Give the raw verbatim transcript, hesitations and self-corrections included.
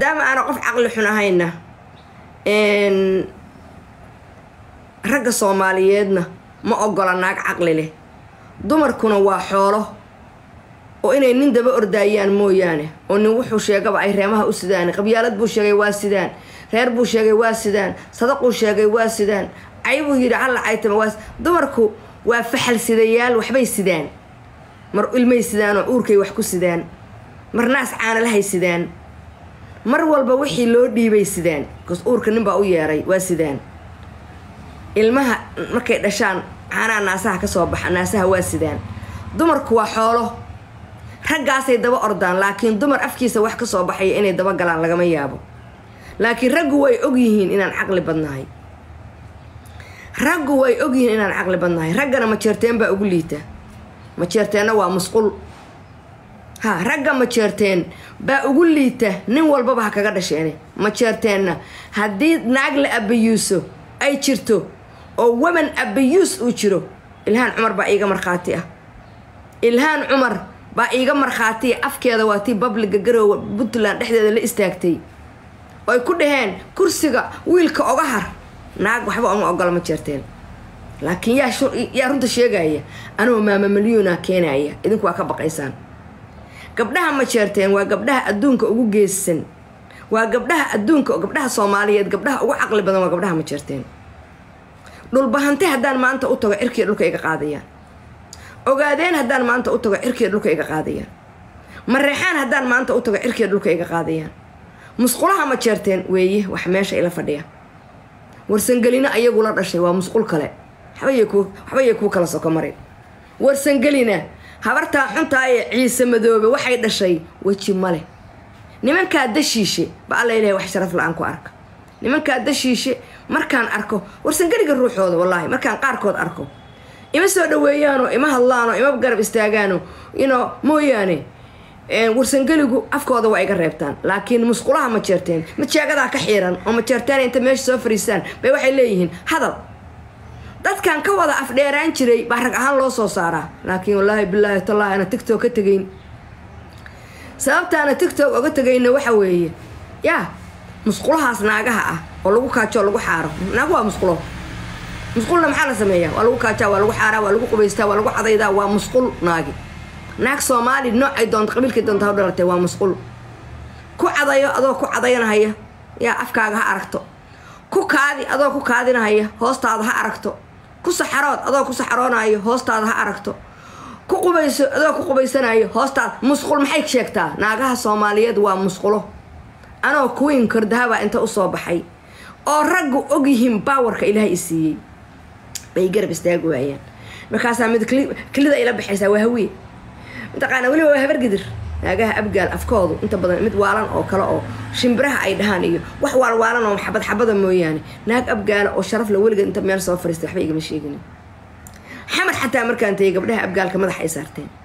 دام أنا قف عقل حنا هينا إن رجع صوماليادنا ما أقول ناق عقل له دمر كنا واحوله وإن إن دب أرديان مو يعني وإنه وحوش يجب أي رمها السودان قبيلة بوشجي والسودان غير بوشجي والسودان صدقوا شجي والسودان عيبوا يرعى عيتم واس دمركو وفحل سديال وحبي السودان مر المي السودان وأوركي وحكو السودان مر ناس عانى لها السودان مر والبوحي لودي بي السودان كوس أورك نبأ وياري والسودان المها مركي دشان عانى ناسها كصوبح ناسها والسودان دمركو وحوله raggaasay daba ordaan laakiin dumar afkiisa wax ka soo baxay inay daba galaan laga ma yaabo laakiin raggu way og yihiin inaan aqli badnahay raggu way og yihiin inaan aqli badnahay raggana ma jeerteen baa ugu liita ma jeerteena waa musqul ha ragga ma jeerteen baa ugu liita nin walba ba kaga dhasheene ma jeerteena hadii naag la abiyuuso ay jirto oo woman abiyuus u jiro ilhaan umar baa iiga marqaati ah ilhaan umar با إيجا مرخاتي أفكار واتي بابل جرو بطلان إحدى اللي استاكتي ويكون دهان كرسيجا ويلك أجهر ناق وحبا أم أقل متشرتين لكن يا شو يا رنت الشيء جاية أنا ما مليونة كيناية إذن كوا كبق إنسان قبلها متشرتين وقبلها أدونك أقول جيسن وقبلها أدونك وقبلها صومالية قبلها أقول عقل بدن وقبلها متشرتين دول بهنتي هدان ما أنت أوتوا إركي لك إيجا قاضية ogaadeen haddaan maanta u tago cirkii dhulka iga qaadayaan marreexaan haddaan maanta u tago cirkii dhulka iga qaadayaan musqulaha ma jeerteen weeye wax meesha ila fadhiya warsangelina ayagu la dhashay waa musqul kale waxbay ku waxbay ku kala soo maray warsangelina habarta xunta ay ciise madoobe waxay dhashay waji male nimanka dashiishe ba alla ilaahay wax sharaf la'aan ku arka nimanka dashiishe markaan arko warsangeliga ruuxooda wallahi markaan qaarkood arko ima soo dhaweeyaano ima hadlaano ima garab istaagaano ino mooyaane ee warsangeligu afkooda waa iga reebtaan laakiin musqulaha ma jeerteen ma jeegada ka xiiran oo ma jeerteen inta meesha soo fariistaan bay waxay leeyihiin hadal dadkan ka wada af dheeraan jiray baa rag ahaan loo soo saaraa laakiin wallahi billahi tallahi ana tiktok ka tagayn sababtaana tiktok uga tagayna waxa weeye yaa musqulahaas naagaha ah oo lagu kaajo lagu xaaro naagu waa musqulo مسقولنا محل سمية والو كاتا والو حارة والو قبيستا والو عضيدا ومسقول ناقي ناك صومالي نوع أيضاً قبل كده أنت هذا ومسقول كو عضيا أذو كو عضينا هيا يا أفكارها أركتو كو كادي أذو كو كادينا هيا هوست هذا أركتو كو سحرات أذو كو سحرانا هيا هوست هذا أركتو كو قبيس أذو كو قبيسنا هيا هوست مسقول محيك شيكتا ناقها صومالية ومسقوله أنا كوين كردها وأنت أصاب حي أو رجوا أجيهم باورك إلهي السي بيجرب استاجوا عيان مركز عمد كل كل ذا إلى بحسه وهوي أنت قانا ولي وهبر قدر ناجها أبقى أفكاره أنت بدل مد وارن أو كلا أو شمبرها أي دهانية وحوار وارن أو محبط حبض موياني ناج أبقى أو شرف لولد أنت مير صفر استحبيق مش يجني حمد حتى أمريكا أنت يجبرها أبقى كم ذا حيسارتين